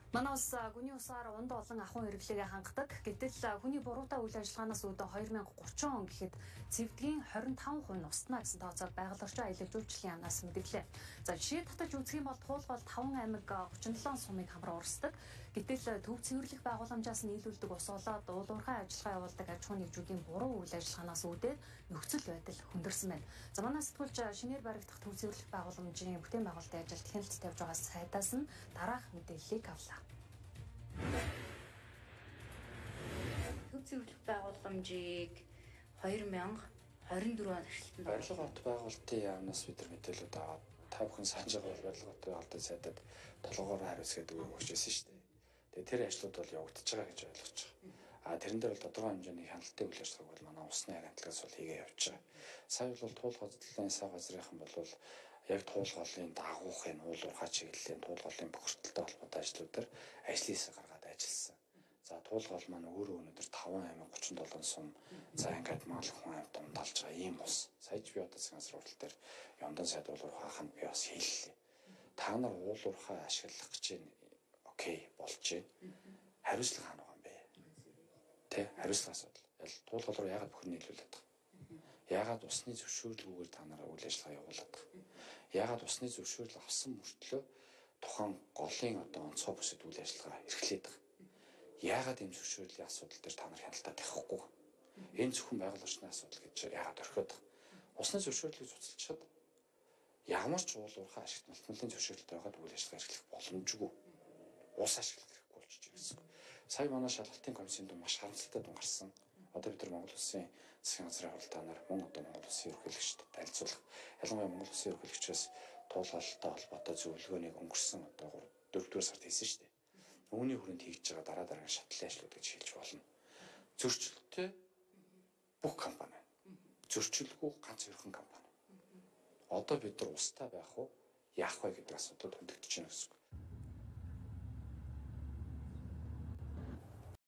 Манай улс гүний усаар унд олон ахуйн хэрэглээгээ хангадаг. Гэтэл хүний буруутай үйл ажиллагаанаас үүдэн 2030 он гэхэд цэвдгийн 25% нь устна гэсэн тооцоог байгаль орчин аялал жуулчлалын яамнаас мэдгэлээ. За жишээ татаж үзэх юм бол Туулгал 5 аймаг 37 сумыг хамраа урсдаг. Гэтэл төв цэвэрлэх байгууламжаас нийлүүлдэг ус болоод уулуурхай ажиллагаа явуулдаг аж ахуй нэгжүүдийн буруу үйл ажиллагаанаас үүдээд нөхцөл байдал хүндэрсэн байна. За манай сэтгүүлч шинээр баригдах төв цэвэрлэх байгууламжийн бүтээн байгуулалтын ажилд хяналт тавьж байгаа сайдаас нь дараах мэдээллийг авлаа. Төв цэвэрлэх байгууламжийг 2024 онд ашиглалтанд барилга хот байгуулалтын яамнаас бид нар мэдээлэлүүд аваад та бүхэн санаж байгаа барилга хотын албан сайдад толгоогоор хариуц гэдэг үг өгчээсэн шүү дээ. Тэгээ тэр ажлууд бол явагдаж байгаа гэж ойлгож байгаа. Тэрэн дээр бол тодорхой хэмжээний хяналтын үйл ажиллагааг бол манай усны агентлагаас бол хийгээ явж байгаа. Сая бол Туулгын сав газрынхан бол яг Туулгын дагуухын уулуурхай чиглэлийн Туулгын бохирдолтой холбоотой ажлуудаар ажлын хэсэг гаргаад ажилласан. За Туулгал маань өөрөө өнөөдөр 5 аймаг 37 сум за ингээд мал хүн амьд дундалж байгаа ийм ус. Сая ч би одоо цагаан сурвалт дээр Ямдан сайд уулуурхай ханд би бас хэллээ. Та нар уулуурхай ашиглах гэж байна. Окей, болж байна. Хариуцлага хаана байгаа юм бэ? Тэ хариуцлага асуудал. Туулгал руу яагаад бүхэн нийлүүлээд байгаа? Яагаад усны зөвшөөрлгүйгээр та нараа үйл ажиллагаа явуулаад байгаа? Яагаад усны зөвшөөрөл авсан мөртлөө тухайн голын одоо онцгой бүсэд үйл ажиллагаа эрхлээд байгаа? Яагаад ийм зөвшөөрлийн асуудал дээр та нар хяналтаа тавихгүй? Энэ зөвхөн байгаль орчны асуудал гэж яагаад орхиод байгаа? Усны зөвшөөрлийг цуцалчихад ямар ч уулуурхай ашигт малтмалын зөвшөөрлөлт байгаад үйл ажиллагаа эрхлэх боломжгүй. Ус ашиглах хэрэггүй болчихж байгаа гэсэн. Сая манай шалгалтын комиссийн дунд маш харамсалтай дүн гарсан. Одоо бид нар Монгол Улсын засгийн газрын хуралдаанаар мөн одоо Монгол Улсын ерөнхийлөгчд танилцуулах. Ялангуяа Монгол Улсын ерөнхийлөгчөөс Туулгалтай холбоотой зөвлөгөөнийг өнгөрсөн одоо 4-р сард хийсэн шүү дээ. Үүний хүрээнд хийж байгаа дараагийн шатлалын ажлууд гэж хэлж болно. Зөрчилтэй бүх компани. Зөрчилгүй ганц ерхэн компани. Одоо бид нар устаа байх уу, яах вэ гэдэг асуудал хөндөгдөж байна гэсэн үг.